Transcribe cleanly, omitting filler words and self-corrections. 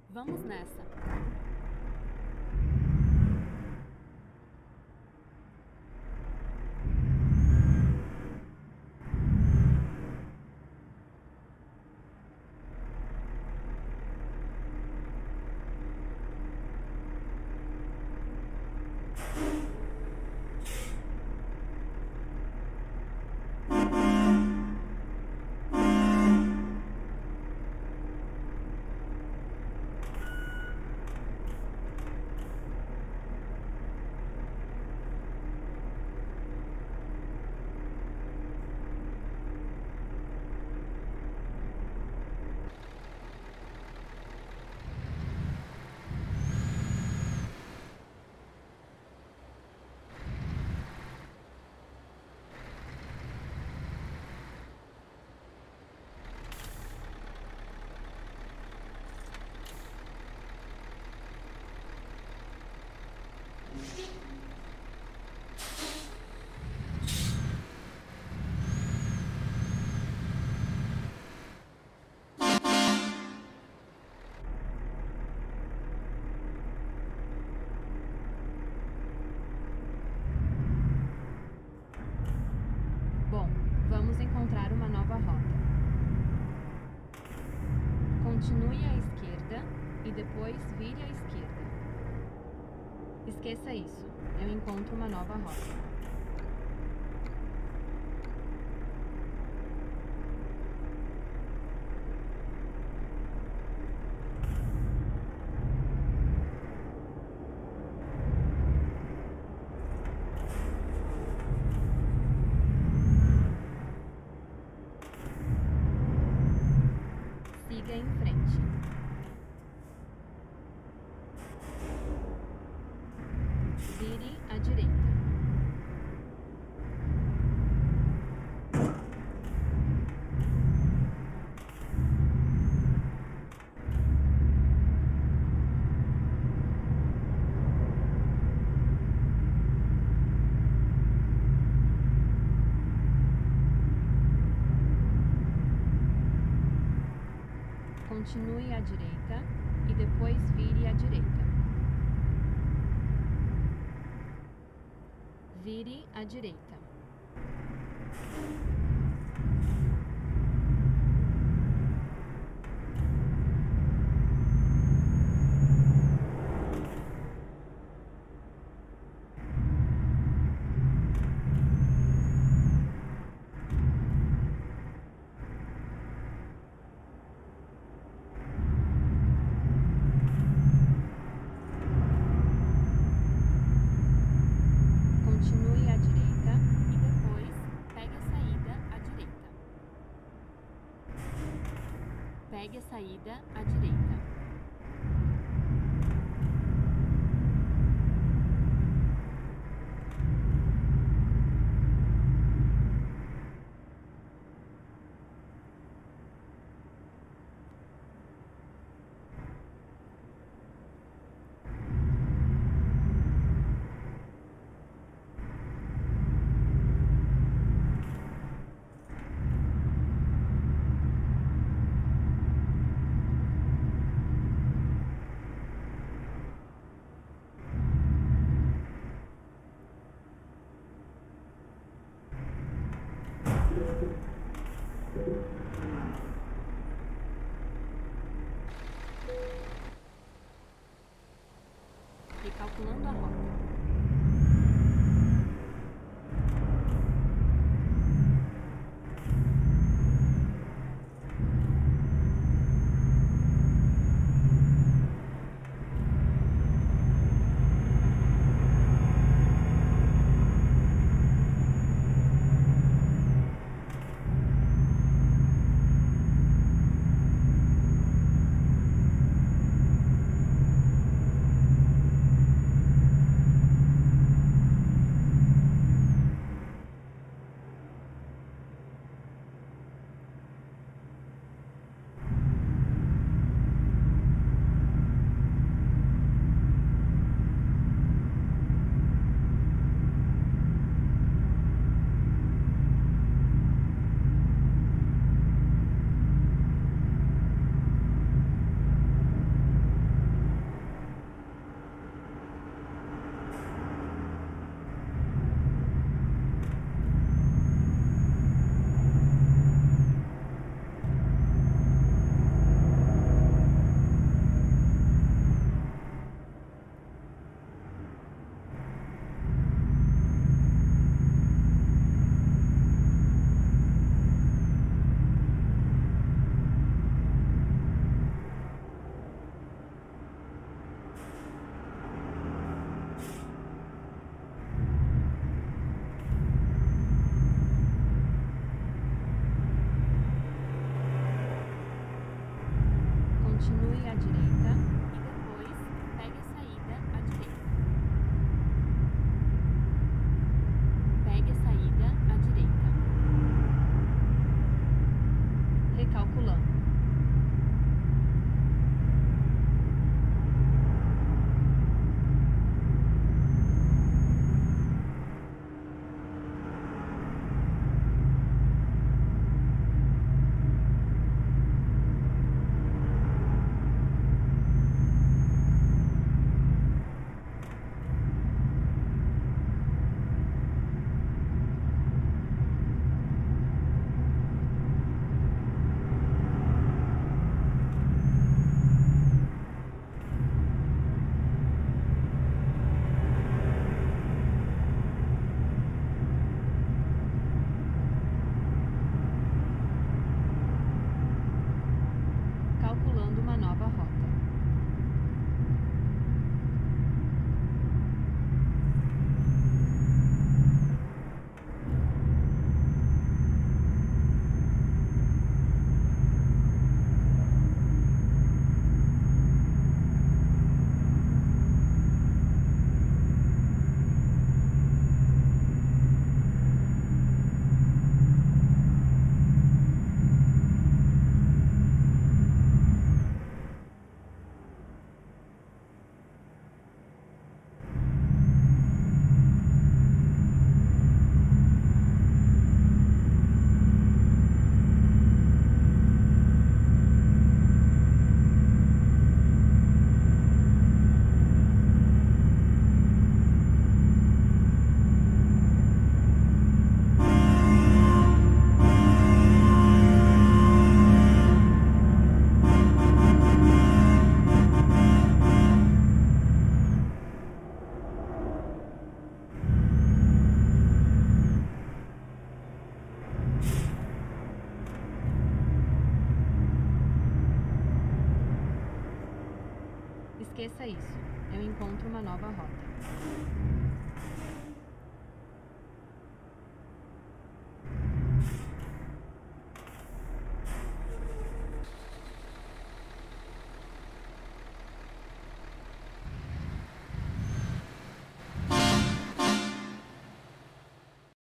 Vamos nessa. Bom, vamos encontrar uma nova rota. Continue à esquerda e depois vire à esquerda. Esqueça isso, eu encontro uma nova rota. Siga em frente. Vire à direita. Continue à direita e depois vire à direita. Vire à direita. Continue à direita e depois pegue a saída à direita. Pegue a saída à direita. Recalculando a rota. Continue à direita e depois pegue a saída à direita. Pegue a saída à direita. Recalculando. Calculando uma nova rota. Esqueça isso. Eu encontro uma nova rota.